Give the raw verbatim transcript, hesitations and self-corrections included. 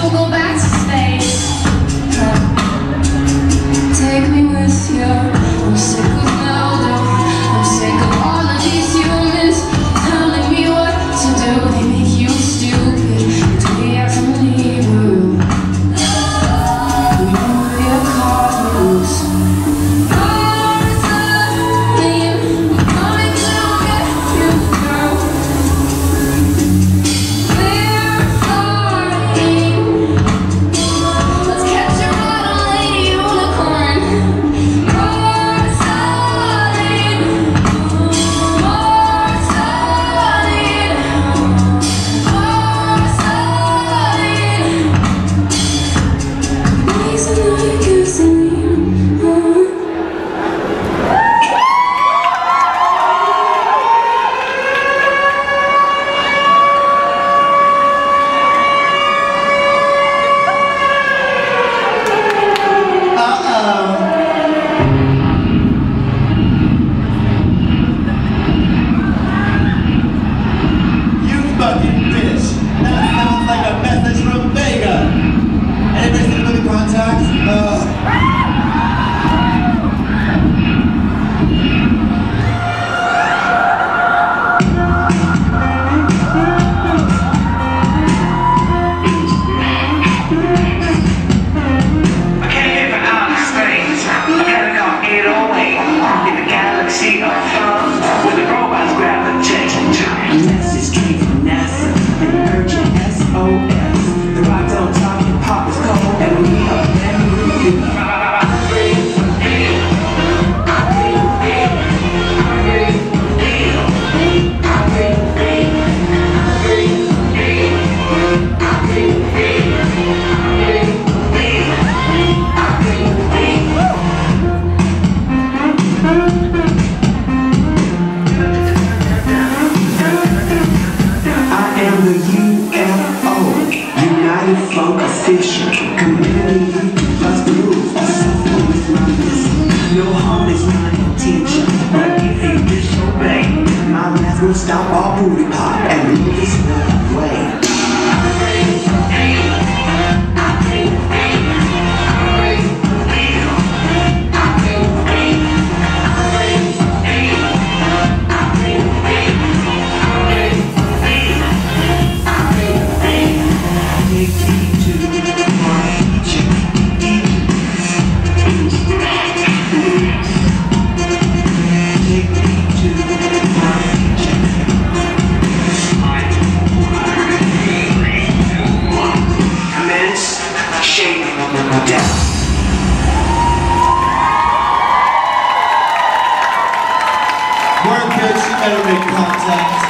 we'll go back to space. Take me with you. I'm sick of Melda. I'm sick of all of these humans telling me what to do. They make you stupid. Do we have to leave you? We move your cosmos. We'll stop our booty pop and leave this world way. Work, bitch, you better make contact.